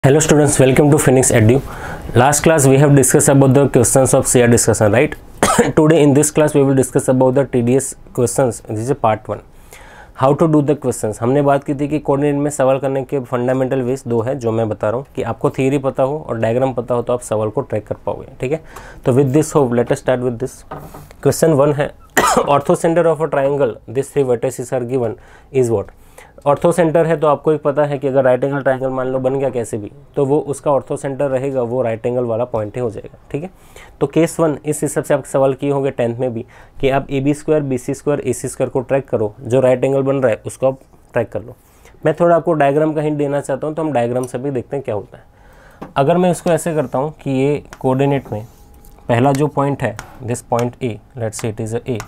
Hello students, welcome to Phoenix Edu. Last class we have discussed about the questions of CR discussion, right? Today in this class we will discuss about the TDS questions. This is part 1. How to do the questions. हमने बात की थी कि coordinate में सवाल करने के fundamental veg दो है जो मैं बता रहा हूँ कि आपको थियरी पता हो और डायग्राम पता हो तो आप सवाल को ट्रैक कर पाओगे, ठीक है। तो with this hope let us start with this. Question 1 है orthocentre of a triangle this three vertices are given is what. Orthocentre है तो आपको एक पता है कि अगर राइट एंगल ट्राइंगल मान लो बन गया कैसे भी तो वो उसका ऑर्थो सेंटर रहेगा, वो राइट एंगल वाला पॉइंट ही हो जाएगा, ठीक है। तो केस 1 इस हिसाब से आप सवाल किए होंगे 10th में भी कि आप AB square BC square AC square को ट्रैक करो, जो राइट एंगल बन रहा है उसको आप ट्रैक कर लो। मैं थोड़ा आपको डायग्राम का हिंट देना चाहता हूँ, तो हम डायग्राम से भी देखते हैं क्या होता है। अगर मैं इसको ऐसे करता हूँ कि ये कोऑर्डिनेट में पहला जो पॉइंट है this point A, let's say it is A,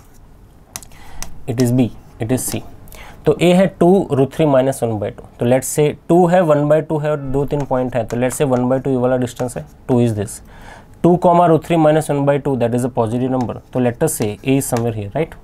it is B, it is C। तो A है 2√3 - 1/2, तो लेट्स से 2 है 1/2 है और 2-3 पॉइंट है, तो लेट्स से 1/2 ये वाला डिस्टेंस है, 2 is this 2, √3 - 1/2 that is a positive number. तो let us say A is somewhere here, right.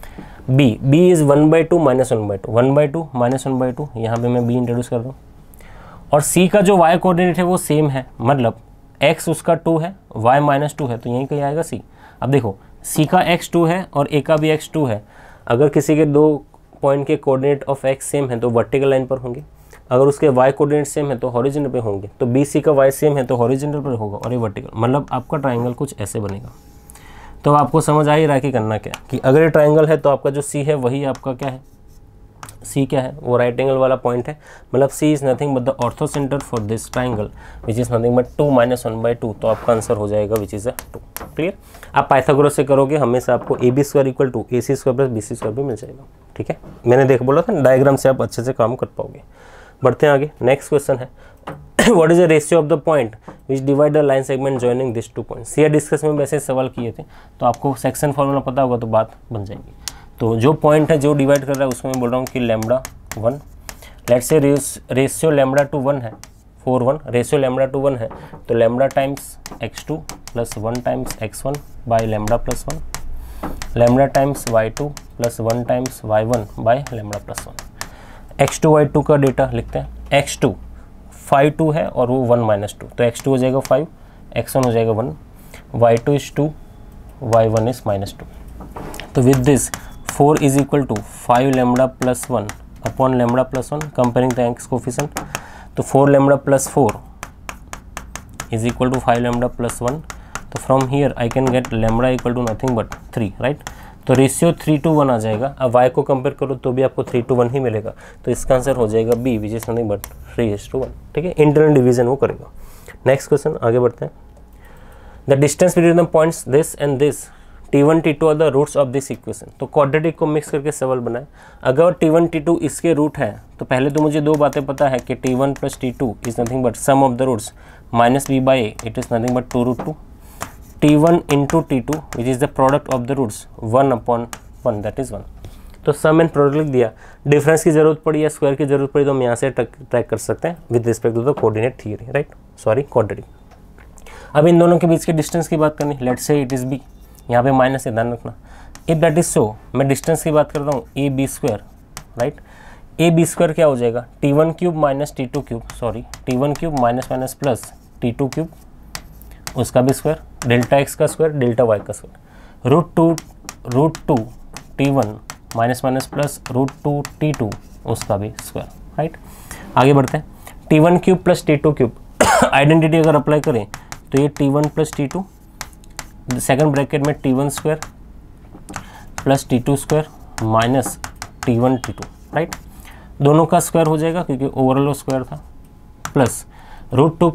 B is 1/2 - 1/2, 1/2 - 1/2, यहाँ पे मैं B इंट्रोड्यूस कर रहा हूँ। और C का जो y कोऑर्डिनेट है वो सेम है, मतलब x उसका 2 है, y -2 है, तो यहीं कहीं आएगा C। अब देखो C का x 2 है और A का भी x 2 है। अगर किसी के दो पॉइंट के कोऑर्डिनेट ऑफ x सेम है तो वर्टिकल लाइन पर होंगे, अगर उसके y कोऑर्डिनेट सेम है तो हॉरिजॉन्टल पे होंगे। तो BC का y सेम है तो हॉरिजॉन्टल पर होगा और ये वर्टिकल, मतलब आपका ट्रायंगल कुछ ऐसे बनेगा। तो आपको समझ आ ही रहा है कि करना क्या कि अगर ये ट्रायंगल है तो आपका जो C है वही आपका क्या है, C क्या है, वो राइट एंगल वाला पॉइंट है, मतलब C is nothing but the orthocentre for this triangle which is nothing but 2 - 1/2। तो आपका आंसर हो जाएगा विच इज 2। क्लियर। आप पाइथागोरस से करोगे हमेशा आपको AB square equal to AC square plus BC square भी मिल जाएगा, ठीक है। मैंने देख बोला था डायग्राम से आप अच्छे से काम कर पाओगे। बढ़ते हैं आगे। नेक्स्ट क्वेश्चन है what is the ratio of the point which divide the line segment joining this two points. ये डिस्कस में वैसे सवाल किए थे, तो आपको सेक्शन फॉर्मूला पता होगा तो बात बन जाएगी। तो जो पॉइंट है जो डिवाइड कर रहा है उसमें मैं बोल रहा हूँ कि lambda 1, let's say ratio lambda to 1 है, 4:1 रेशियो लैम्बडा टू 1 है, तो lambda times x2 plus 1 times x1 by lambda plus 1, lambda times y2 plus 1 times y1 by lambda plus 1। x2 y2 का डेटा लिखते हैं। x2 5 है और वो 1 - 2, तो x2 हो जाएगा 5, x1 हो जाएगा 1, y2 इज 2, y1 इज -2। तो with this 4 is equal to 5 lambda plus 1 upon lambda plus 1 comparing the x coefficient. तो 4 lambda plus 4 is equal to 5 lambda plus 1। तो from here I can get lambda equal to nothing but 3, right. तो ratio 3:1 आ जाएगा। अब y को compare करो तो भी आपको 3:1 ही मिलेगा, तो इसका आंसर हो जाएगा B which is nothing but 3:1, ठीक है। इंटरनल डिवीजन वो करेगा। नेक्स्ट क्वेश्चन आगे बढ़ते हैं। The distance between the points this and this T1 T2 are the roots of this equation. तो क्वाड्रेटिक को मिक्स करके सवाल बनाए। अगर T1 T2 इसके रूट है तो पहले तो मुझे दो बातें पता है कि T1 plus T2 is nothing but sum of the roots -b/a, it is nothing but 2√2। T1 into T2 which is the product of the roots 1/1 that is 1। तो सम एंड प्रोडक्ट लिख दिया। डिफरेंस की जरूरत पड़ी या स्क्वायर की जरूरत पड़ी तो हम यहाँ से ट्रैक कर सकते हैं with respect to the coordinate theory, right, sorry quadratic. अब इन दोनों के बीच के डिस्टेंस की बात करनी, let's say it is b, यहाँ पे माइनस है, ध्यान रखना। इफ दैट इज सो, मैं डिस्टेंस की बात करता हूँ AB square, right. AB square क्या हो जाएगा, T1 cube minus T2 cube, sorry T1 cube minus plus T2 cube, उसका भी स्क्वायर, डेल्टा x का स्क्वायर डेल्टा y का square, √2 T1 minus plus √2 T2 उसका भी स्क्वायर, राइट। आगे बढ़ते हैं। T1 cube plus T2 cube identity अगर अप्लाई करें तो ये T1 plus T2, second bracket में T1 square plus T2 square minus T1 T2, right. दोनों का स्क्वायर हो जाएगा क्योंकि ओवरऑल स्क्वायर था, प्लस √2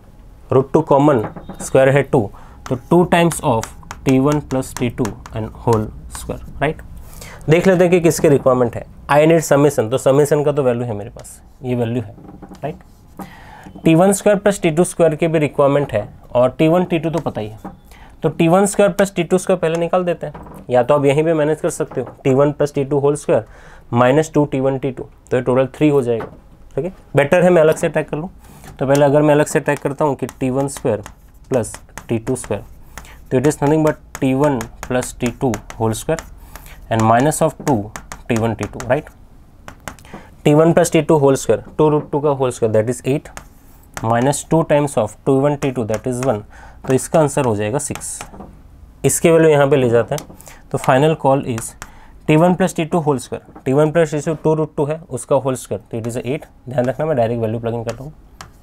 कॉमन स्क्वायर है 2, तो 2 times of T1 plus T2 and whole square, right. देख लेते हैं कि किसके रिक्वायरमेंट है। आई नीड समेशन, तो समेशन का तो वैल्यू है मेरे पास, ये वैल्यू है, right. T1 square plus T2 square के भी रिक्वायरमेंट है और T1 T2 तो पता ही है, तो T1 square plus T2 square पहले निकाल देते हैं, या तो आप यहीं पे मैनेज कर सकते हो T1 plus T2 whole square -2 T1 T2, तो ये टोटल 3 हो जाएगा, ठीक है। बेटर है मैं अलग से ट्रैक कर लूँ, तो पहले अगर मैं अलग से ट्रैक करता हूँ कि T1 square plus T2 square, तो it is nothing but T1 plus T2 whole square and -2 T1 T2, right. T1 plus T2 whole square 2√2 का whole square that is 8 minus 2 times of T1 T2 that is 1, तो इसका answer हो जाएगा 6। इसके value यहाँ पे ले जाते हैं, तो final call is T1 plus T2 whole square, T1 plus T2 2√2 है उसका होल स्क्वायर, तो इट इज़ 8। ध्यान रखना मैं डायरेक्ट वैल्यू प्लग इन कर रहा हूँ।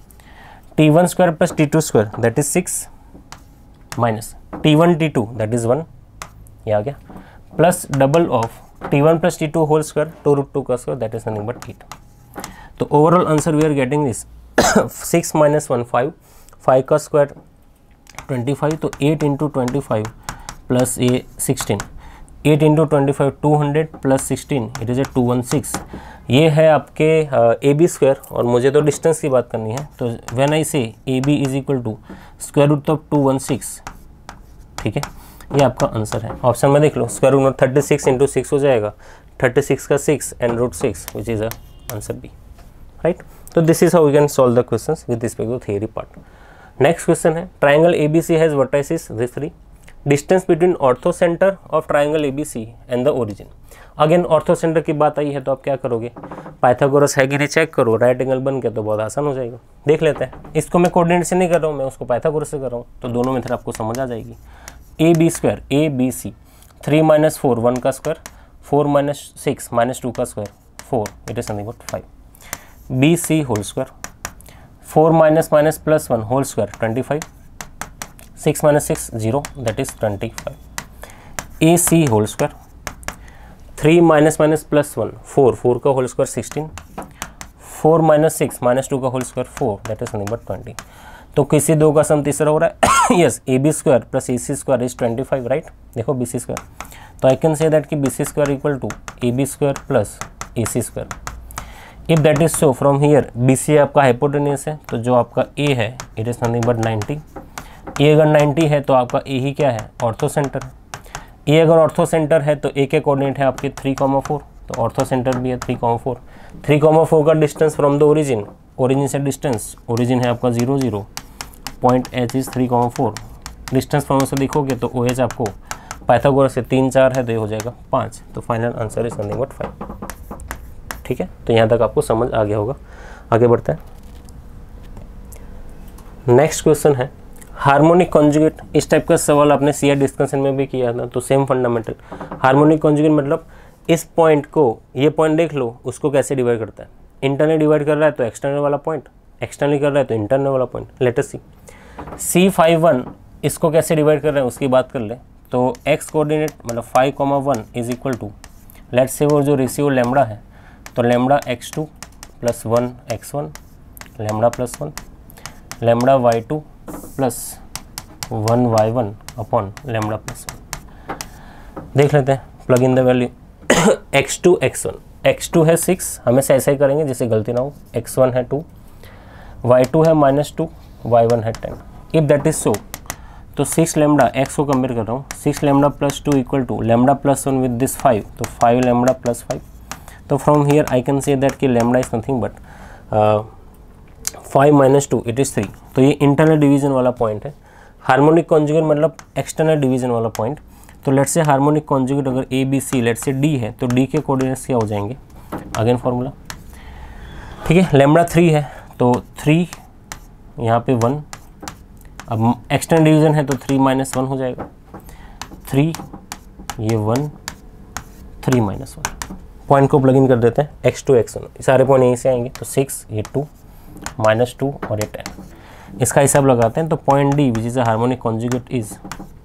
T1 square plus T2 square that is 6 minus T1 T2 that is 1, ये आ गया, plus double of T1 plus T2 whole square 2√2 का square that is nothing but 8। तो overall answer we are getting this 6 minus 1 5, 5 का square 25, तो 8 into 25 plus ये 16, 8 into 25 200 plus 16 it is a 216। ये है आपके ए बी स्क्वायर, और मुझे तो डिस्टेंस की बात करनी है, तो when I say A B is equal to square root of 216, ठीक है, ये आपका आंसर है। ऑप्शन में देख लो, स्क्वायर रूट ऑफ 36 इंटू 6 हो जाएगा, 36 का 6 and root 6 which is answer B, right. तो this is how we can solve the questions with respect to theory part. Next question है, triangle ABC has vertices this 3, distance between orthocentre of triangle ABC and the origin. Again orthocentre की बात आई है, तो आप क्या करोगे, Pythagoras है कि नहीं चेक करो, राइट एंगल बन के तो बहुत आसान हो जाएगा। देख लेते हैं, इसको मैं कोऑर्डिनेट से नहीं कर रहा हूँ, मैं उसको पाइथागोरस से कर रहा हूँ, तो दोनों मेथड आपको समझ आ जाएगी। AB स्क्वायर ABC 3 माइनस 4 1 का स्क्वायर, 4 माइनस 6 माइनस 2 का square 4 it is something but 5, BC whole square 4 minus minus plus 1 whole square 25, 6 minus 6 0 that is 25, AC whole square 3 minus minus plus 1 4 4 का होल स्क्वायर 16, 4 माइनस 6 माइनस 2 का whole square 4 that is something but 20। तो किसी दो का सम तीसरा हो रहा है yes, AB square plus AC square is 25, right. देखो BC स्क्वायर, तो आई कैन से दैट कि BC square equal to AB square plus AC square. If that is so from here BC आपका हाइपोटेन्यूस है, तो जो आपका A है it is nothing but 90। A अगर 90 है तो आपका A ही क्या है, ऑर्थो सेंटर है। A अगर ऑर्थो सेंटर है तो A के कोऑर्डिनेट है आपके 3,4, तो ऑर्थो सेंटर भी है 3,4। 3,4 का distance from the origin, origin से डिस्टेंस, ओरिजिन है आपका 0 0, point H is 3,4। Distance from से देखोगे तो OH आपको पाइथागोरस से 3 4 है, तो ये हो जाएगा 5, तो final answer is nothing but 5। ठीक है, तो यहाँ तक आपको समझ आ गया होगा। आगे बढ़ते हैं, नेक्स्ट क्वेश्चन है हार्मोनिक कॉन्जुगेट। इस टाइप का सवाल आपने सीआर डिस्कशन में भी किया था, तो सेम फंडामेंटल। हार्मोनिक कॉन्जुगेट मतलब इस पॉइंट को, ये पॉइंट देख लो, उसको कैसे डिवाइड करता है। इंटरनली डिवाइड कर रहा है तो एक्सटर्नल वाला पॉइंट, एक्सटर्नली कर रहा है तो इंटरनल वाला पॉइंट। लेट अस सी C5 इसको कैसे डिवाइड कर रहे हैं उसकी बात कर ले, तो x कोऑर्डिनेट मतलब 5,1 is equal to, let's say वो जो रेशियो लैम्बडा है, तो lambda x2 plus 1 x1 lambda plus 1 lambda y2 plus 1 y1 upon lambda plus 1। देख लेते हैं, plug in the value x2 x1, x2 है 6, हमेशा ऐसा ही करेंगे जिससे गलती ना हो, x1 है 2, y2 है -2, y1 है 10। इफ दैट इज सो, तो 6 लैम्बडा x को कंपेयर कर रहा हूँ, 6 lambda plus 2 equal to lambda plus 1 with this 5, तो 5 लैम्बडा प्लस 5। तो from here I can say that कि lambda is nothing but 5 minus 2 it is 3, तो ये इंटरनल डिवीजन वाला पॉइंट है। हार्मोनिक कॉन्जुगेट मतलब एक्सटर्नल डिवीजन वाला पॉइंट। तो लेट्स से हार्मोनिक कॉन्जुगेट अगर ABC लेट्स से D है, तो D के कोऑर्डिनेट्स क्या हो जाएंगे, अगेन फार्मूला, ठीक है। लैम्बडा 3 है तो 3 यहाँ पे 1, अब एक्सटर्नल डिवीजन है तो 3 माइनस 1 हो जाएगा, 3 ये 1 3 माइनस 1। पॉइंट को प्लग इन कर देते हैं, x2 x1 सारे पॉइंट यहीं से आएंगे, तो 6 ये 2 -2 और ये 10। इसका हिसाब लगाते हैं, तो point D which is a harmonic conjugate is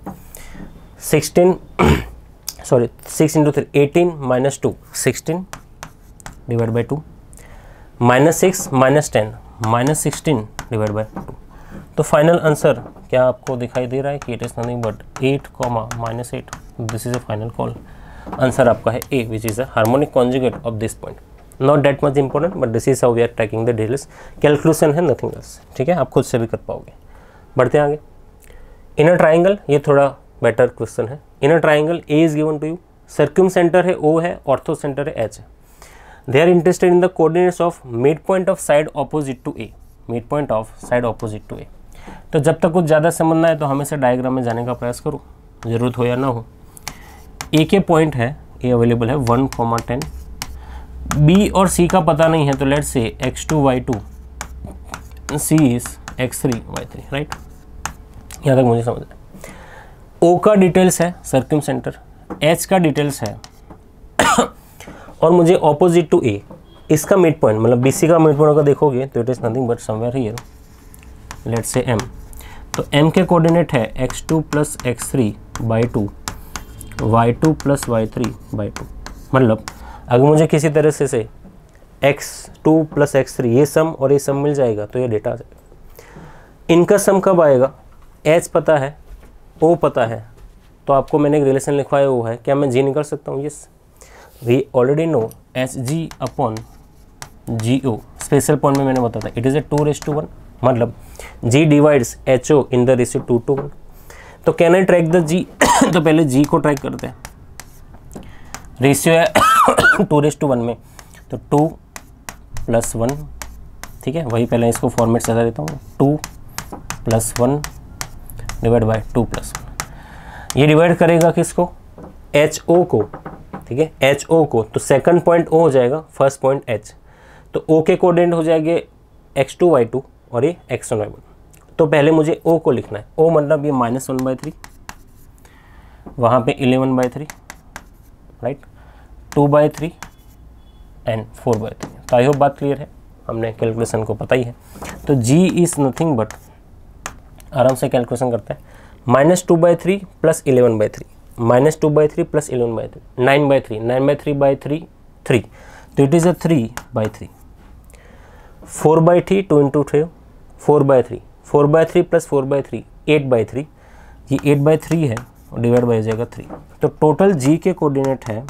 16 sorry 6 into 3 18 minus 2 16 divide by 2 -6 -10 -16 divide by 2। तो फाइनल आंसर क्या आपको दिखाई दे रहा है कि it is nothing but 8, -8। This is a final call. Answer आपका है A which is a harmonic conjugate of this point. Not that much important but this is how we are tracking the details. Calculation है, nothing else, ठीक है, आप खुद से भी कर पाओगे। बढ़ते हैं आगे। इनर ट्राइंगल, ये थोड़ा बेटर क्वेश्चन है। Inner triangle A is given to you, circumcentre है O है, ऑर्थो सेंटर है H है। They are interested in the coordinates of mid point of side opposite to A, mid point of side opposite to A। तो जब तक कुछ ज़्यादा समझना है तो हमेशा डायग्राम में जाने का प्रयास करो, ज़रूरत हो या ना हो। A के पॉइंट है, A अवेलेबल है 1, 10। B और C का पता नहीं है, तो लेट्स से x2 y2 C is x3 y3, right. यहाँ तक मुझे समझ आया। O का डिटेल्स है सर्कम सेंटर, H का डिटेल्स है और मुझे ऑपोजिट टू A इसका मिड पॉइंट मतलब BC का मिड पॉइंट अगर देखोगे तो it is nothing but somewhere here, let's say M। तो M के कोऑर्डिनेट है x2 plus x3 by 2, y2 plus y3 by 2। मतलब अगर मुझे किसी तरह से x2 प्लस x3 ये सम और ये सम मिल जाएगा तो ये डेटा आ जाएगा। इनका सम कब आएगा? h पता है, o पता है, तो आपको मैंने एक रिलेशन लिखवाया वो है, क्या मैं g निकाल सकता हूँ? Yes, we already know hg upon go। Special point में मैंने बताया था इट इज़ ए 2:1, मतलब g divides ho in the ratio 2:1। तो can I track the g? तो पहले g को ट्रैक करते हैं, रेशियो है 2:1 में, तो 2 + 1, ठीक है, वही पहले इसको फॉर्मेट से देता हूँ, 2 + 1 डिवाइड बाई 2 + 1। ये डिवाइड करेगा किसको? HO को, ठीक है, HO को। तो सेकंड पॉइंट O हो जाएगा, फर्स्ट पॉइंट H। तो O के कोऑर्डिनेट हो जाएंगे x2 y2 और ये x1 y1। तो पहले मुझे O को लिखना है। O मतलब ये -1/3, वहाँ पे 11/3, राइट, 2/3 एंड 4/3। तो आई होप बात क्लियर है, हमने कैलकुलेशन को पता ही है। तो G इज़ नथिंग बट, आराम से कैलकुलेशन करते हैं, -2/3 + 11/3, -2/3 + 11/3, 9/3, 9/3/3 3, तो इट इज़ अ 3/3। 4/3 2 × 3 4/3, 4/3 + 4/3 8/3, ये 8/3 है और डिवाइड बाई हो जाएगा 3। तो टोटल G के कोऑर्डिनेट है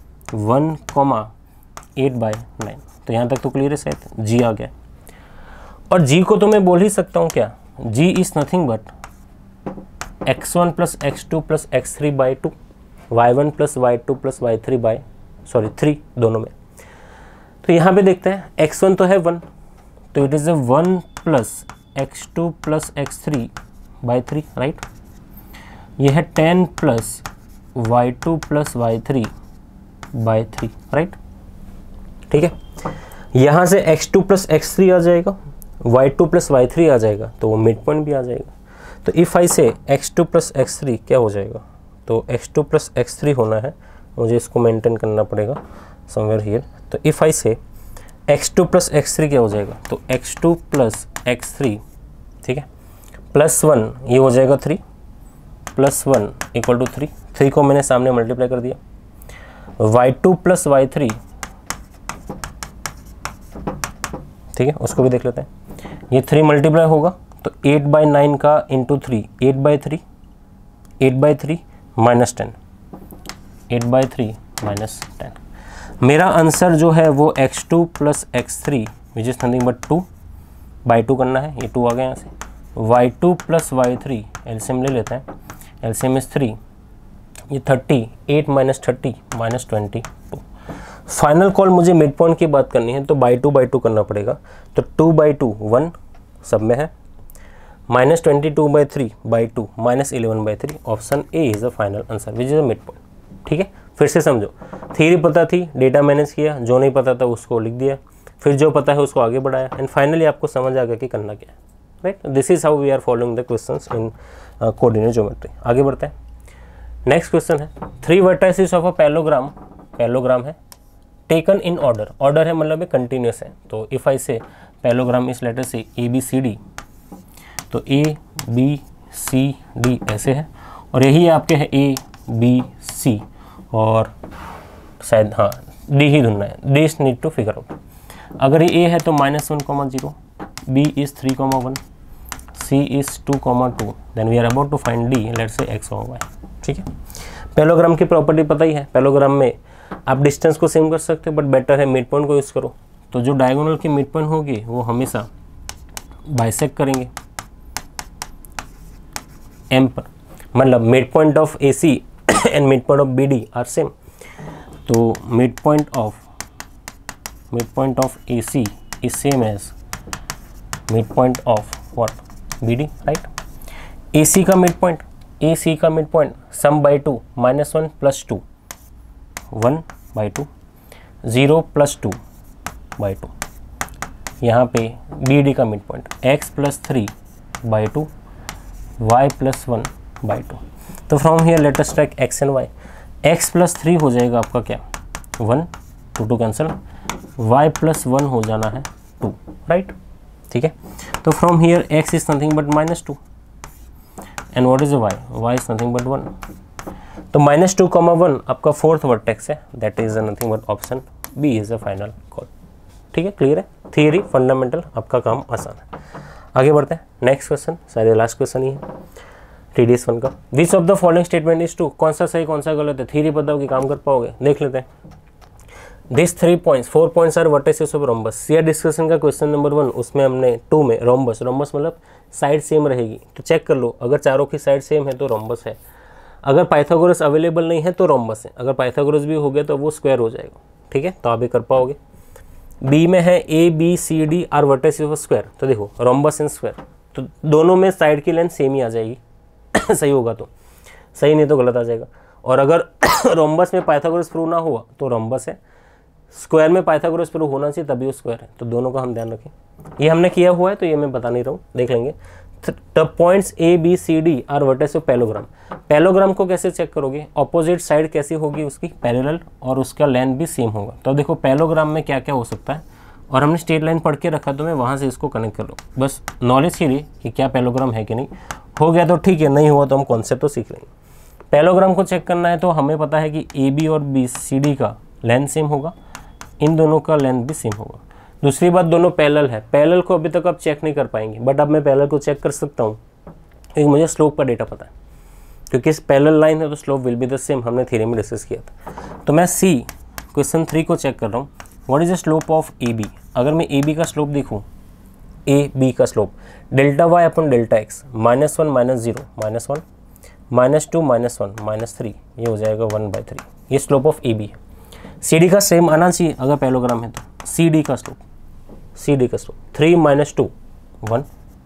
1,8/9। तो यहाँ तक तो क्लियर है शायद, G आ गया। और G को तो मैं बोल ही सकता हूँ क्या? G is nothing but x1 + x2 + x3/2, y1 + y2 + y3 3 दोनों में। तो यहाँ पे देखते हैं x1 तो है 1, तो it is 1 + x2 + x3/3, right. ये है 10 + y2 + y3/3, राइट, ठीक है। यहाँ से x2 + x3 आ जाएगा, y2 + y3 आ जाएगा, तो वो मिड पॉइंट भी आ जाएगा। तो if I say x2 + x3 क्या हो जाएगा? तो x2 + x3 होना है, मुझे इसको मेंटेन करना पड़ेगा समवेयर हियर। तो if I say x2 + x3 क्या हो जाएगा? तो x2 + x3, ठीक है, +1 ये हो जाएगा 3, +1 = 3, 3 को मैंने सामने मल्टीप्लाई कर दिया। y2 + y3, ठीक है, उसको भी देख लेते हैं। ये 3 मल्टीप्लाई होगा तो 8/9 का इंटू 3, 8/3, 8/3 -10, 8/3 -10। मेरा आंसर जो है वो x2 + x3 which is nothing but 2/2 करना है, ये 2 आ गया यहाँ से। y2 + y3 एलसीएम ले लेते हैं, एलसीएम इज़ 3, ये 30, 8 - 30 -22। फाइनल कॉल मुझे मिड पॉइंट की बात करनी है तो बाई टू करना पड़ेगा। तो 2/2 1 सब में है, -22/3/2 -11/3। Option A is the final answer which is the mid point. ठीक है, फिर से समझो, थ्योरी पता थी, डेटा मैनेज किया, जो नहीं पता था उसको लिख दिया, फिर जो पता है उसको आगे बढ़ाया, एंड फाइनली आपको समझ आ गया कि करना क्या है। Right, this is how we are following the questions in coordinate geometry. आगे बढ़ते हैं, नेक्स्ट क्वेश्चन है 3 vertices of a parallelogram, parallelogram है टेकन इन ऑर्डर, ऑर्डर है मतलब ये कंटिन्यूस है। तो इफ आई से पैरेललोग्राम इस लेटर से ABCD, तो ABCD ऐसे है, और यही आपके है ABC, और शायद हाँ D ही ढूंढना है, this need to figure out. अगर ये A है तो -1,0, B is 3,1, C is 2,2, then we are about to find D, let's say X और Y। ठीक है, पैरेललोग्राम की प्रॉपर्टी पता ही है, पैरेललोग्राम में आप डिस्टेंस को सेम कर सकते हो, बट बेटर है मिड पॉइंट को यूज़ करो। तो जो डायगोनल की मिड पॉइंट होगी वो हमेशा बाइसेक्ट करेंगे M पर, मतलब mid point of AC and mid point of BD are same. तो mid point of AC is same as mid point of what BD, right. AC का मिड पॉइंट, AC का mid point sum by 2, -1 + 2, 1/2, 0 + 2/2, यहाँ पे B D का mid point x+3/2 y+1/2। तो from here let us take x and y। x+3 हो जाएगा आपका क्या 1, 2 कैंसिल, y+1 हो जाना है 2, राइट। ठीक है, तो from here x is nothing but -2 and what is y is nothing but 1। तो -2, 1 आपका फोर्थ वर्टेक्स है, that is nothing but option B is a final call. ठीक है, क्लियर है, थियरी फंडामेंटल आपका काम आसान है। आगे बढ़ते हैं, नेक्स्ट क्वेश्चन, शायद लास्ट क्वेश्चन ही है TDS 1 का। Which of the following statement is true, कौन सा सही कौन सा गलत है, थियरी बताओ कि काम कर पाओगे, देख लेते हैं। This 4 points are vertices of rhombus. CR discussion का क्वेश्चन नंबर 1, उसमें हमने 2 में रोम्बस मतलब साइड सेम रहेगी, तो चेक कर लो, अगर चारों की साइड सेम है तो रोम्बस है, अगर पाइथागोरस अवेलेबल नहीं है तो रोम्बस है, अगर पाइथागोरस भी हो गया तो वो स्क्वायर हो जाएगा। ठीक है, तो आप भी कर पाओगे। बी में है ABCD are vertices of square, तो देखो रोम्बस एंड स्क्वायर, तो दोनों में साइड की लेंथ सेम ही आ जाएगी सही होगा तो सही, नहीं तो गलत आ जाएगा। और अगर रोम्बस में पाइथागोरस प्रूव ना हुआ तो रोम्बस है, स्क्वायर में पाइथागोरस प्रूव होना चाहिए तभी वो स्क्वायर है, तो दोनों का हम ध्यान रखें। ये हमने किया हुआ है तो ये मैं बता नहीं रहा हूँ, देख लेंगे। The points ABCD are vertices of parallelogram. Parallelogram को कैसे चेक करोगे, ऑपोजिट साइड कैसी होगी उसकी, पैरेलल, और उसका लेंथ भी सेम होगा। तो देखो पैलोग्राम में क्या क्या हो सकता है, और हमने स्ट्रेट लाइन पढ़ के रखा, तो मैं वहाँ से इसको कनेक्ट कर लो, बस नॉलेज के लिए कि क्या पैलोग्राम है कि नहीं। हो गया तो ठीक है, नहीं हुआ तो हम कॉन्सेप्ट तो सीख लेंगे। पैलोग्राम को चेक करना है तो हमें पता है कि AB और BCD का लेंथ सेम होगा, इन दोनों का लेंथ भी सेम होगा। दूसरी बात, दोनों पैरेलल है, पैरेलल को अभी तक आप चेक नहीं कर पाएंगे, बट अब मैं पैरेलल को चेक कर सकता हूँ क्योंकि मुझे स्लोप का डेटा पता है, क्योंकि इस पैरेलल लाइन है तो slope will be the same, हमने थ्योरी में डिस्कस किया था। तो मैं C क्वेश्चन 3 को चेक कर रहा हूँ, what is the slope of AB। अगर मैं AB का स्लोप देखूँ, AB का slope delta y upon delta x, -1 -0 -1 -2 -1 -3, ये हो जाएगा 1/3, ये स्लोप ऑफ AB है। CD का सेम आना चाहिए अगर पैलोग्राम है तो, CD का स्लोप 3 - 2 1,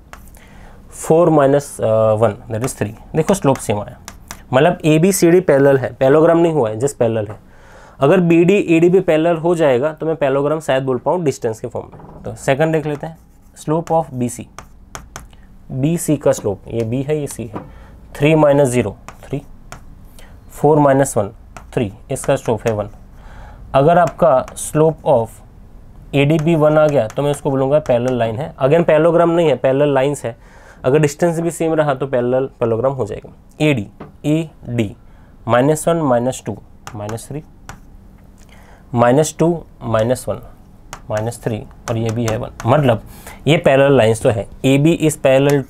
4 - 1 दैट इज 3, देखो स्लोप सेम आया, मतलब ABCD पैरेलल है, पैलोग्राम नहीं हुआ है, जस्ट पैरेलल है। अगर BD AD भी पैरेलल हो जाएगा तो मैं पैलोग्राम शायद बोल पाऊँ डिस्टेंस के फॉर्म में। तो सेकंड देख लेते हैं, स्लोप ऑफ BC का स्लोप, ये B है ये C है, 3 - 0 3, 4 - 1 3, इसका स्लोप है 1। अगर आपका स्लोप ऑफ AD भी 1 आ गया तो मैं उसको बोलूँगा पैरेलल लाइन है। अगेन पैलोग्राम नहीं है, पैरेलल लाइंस है, अगर डिस्टेंस भी सेम रहा तो पैरेलल पैलोग्राम हो जाएगा। AD -1 -2 -3, -2 -1 -3, और ये भी है 1, मतलब ये पैरेलल लाइंस तो है। AB is parallel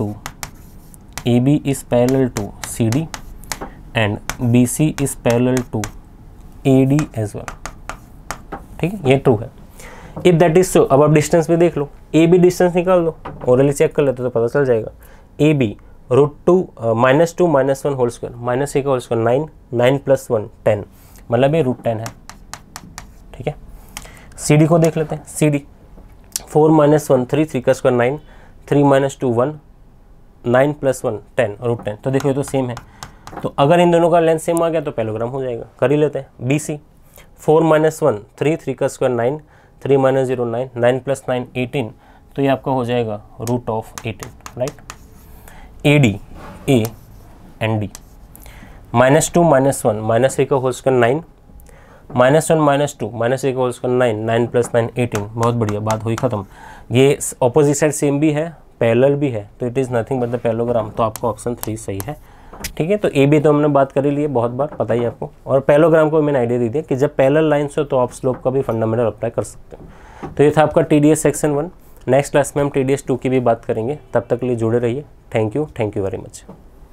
to CD and BC is parallel to AD as well. ठीक है, ये ट्रू है। इफ दैट इज सो, अब आप डिस्टेंस भी देख लो, AB डिस्टेंस निकाल लो, ओरली चेक कर लेते तो पता चल जाएगा। AB √2 -2 -1 होल स्क्वायर, -1 का होल स्क्वायर 9, 9 + 1 10, मतलब ये √10 है। ठीक है, CD को देख लेते हैं, CD 4 - 1 3, 3 का स्क्वायर 9, 3 - 2 1, 9 + 1 10 √10, तो देखो ये तो सेम है। तो अगर इन दोनों का लेंथ सेम आ गया तो पैलोग्राम हो जाएगा, कर ही लेते हैं। BC 4 - 1 3, 3 का स्क्वायर 9, 3 - 0 9, 9 + 9 18, तो ये आपका हो जाएगा √18, right. AD A and D -2 -1 -1 का होल स्क्वायर 9, -1 -2 -1 का होल स्क्वायर 9, 9 + 9 18, बहुत बढ़िया, बात हुई ख़त्म। ये ऑपोजिट साइड सेम भी है, पैरेलल भी है, तो it is nothing but the parallelogram, तो आपका ऑप्शन 3 सही है। ठीक है, तो AB तो हमने बात कर ही ली है, बहुत बार पता ही आपको, और पैलोग्राम को मैंने आइडिया दी थी कि जब पैरेलल लाइन्स हो तो आप स्लोप का भी फंडामेंटल अप्लाई कर सकते हो। तो ये था आपका TDS सेक्शन 1। नेक्स्ट क्लास में हम TDS 2 की भी बात करेंगे, तब तक के लिए जुड़े रहिए। Thank you very much.